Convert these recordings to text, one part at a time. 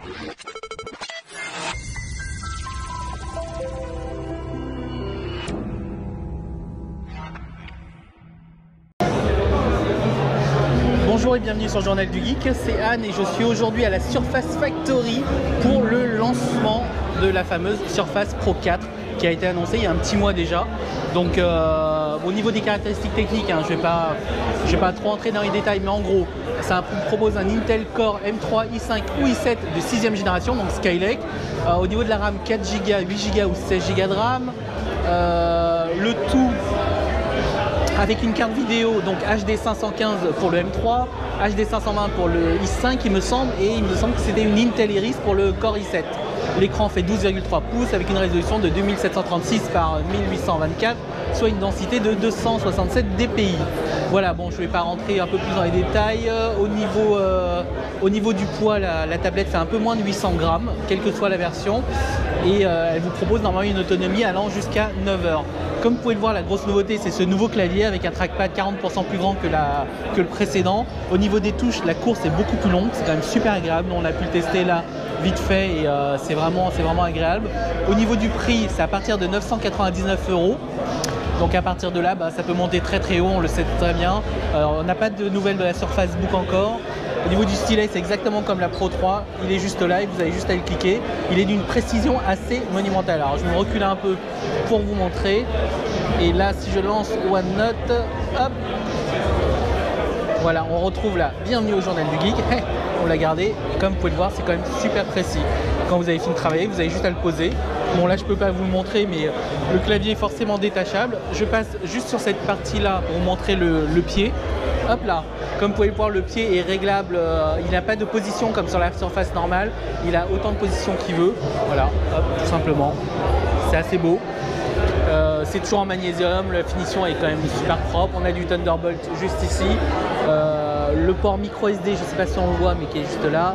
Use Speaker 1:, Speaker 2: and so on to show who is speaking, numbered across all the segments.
Speaker 1: Bonjour et bienvenue sur le Journal du Geek, c'est Anne et je suis aujourd'hui à la Surface Factory pour le lancement de la fameuse Surface Pro 4 qui a été annoncée il y a un petit mois déjà. Donc au niveau des caractéristiques techniques, hein, je vais pas trop entrer dans les détails, mais en gros ça propose un Intel Core M3 i5 ou i7 de 6ème génération, donc Skylake. Au niveau de la RAM, 4 Go, 8 Go ou 16 Go de RAM. Le tout avec une carte vidéo, donc HD 515 pour le M3, HD 520 pour le i5 il me semble, et il me semble que c'était une Intel Iris pour le Core i7. L'écran fait 12,3 pouces avec une résolution de 2736 par 1824, soit une densité de 267 dpi. Voilà, bon, je ne vais pas rentrer un peu plus dans les détails. Au niveau du poids, la tablette fait un peu moins de 800 grammes, quelle que soit la version, et elle vous propose normalement une autonomie allant jusqu'à 9 heures. Comme vous pouvez le voir, la grosse nouveauté, c'est ce nouveau clavier avec un trackpad 40% plus grand que le précédent. Au niveau des touches, la course est beaucoup plus longue, c'est quand même super agréable. On a pu le tester là vite fait et c'est vraiment agréable. Au niveau du prix, c'est à partir de 999 €. Donc à partir de là, ça peut monter très haut, on le sait très bien. On n'a pas de nouvelles de la Surface Book encore. Au niveau du stylet, c'est exactement comme la Pro 3, il est juste là et vous avez juste à le cliquer. Il est d'une précision assez monumentale. Alors je vais me reculer un peu pour vous montrer. Et là, si je lance OneNote, hop, voilà, on retrouve là, bienvenue au Journal du Geek. On l'a gardé et comme vous pouvez le voir, c'est quand même super précis. Quand vous avez fini de travailler, vous avez juste à le poser. Bon, là je peux pas vous le montrer, mais le clavier est forcément détachable. Je passe juste sur cette partie là pour vous montrer le pied. Hop là, comme vous pouvez le voir, le pied est réglable, il n'a pas de position comme sur la Surface normale, il a autant de positions qu'il veut, voilà, hop, tout simplement, c'est assez beau. C'est toujours en magnésium, la finition est quand même super propre, on a du Thunderbolt juste ici, le port micro SD, je ne sais pas si on le voit mais qui est juste là,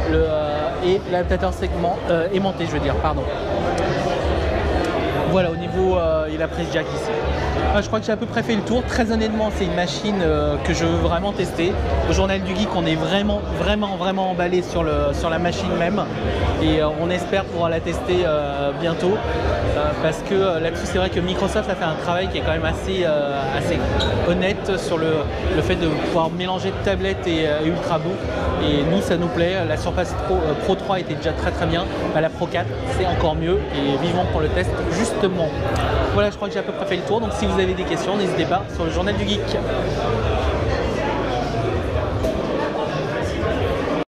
Speaker 1: et l'adaptateur segment aimanté, je veux dire, pardon. Voilà, au niveau, il a prise jack ici. Je crois que j'ai à peu près fait le tour. Très honnêtement, c'est une machine que je veux vraiment tester. Au Journal du Geek, on est vraiment emballé sur la machine même. Et on espère pouvoir la tester bientôt. Parce que là-dessus, c'est vrai que Microsoft a fait un travail qui est quand même assez honnête sur le fait de pouvoir mélanger tablette et Ultrabook. Et nous, ça nous plaît. La Surface Pro 3 était déjà très bien. La Pro 4, c'est encore mieux. Et vivons pour le test justement. Voilà, je crois que j'ai à peu près fait le tour. Donc si vous avez des questions, n'hésitez pas sur le Journal du Geek.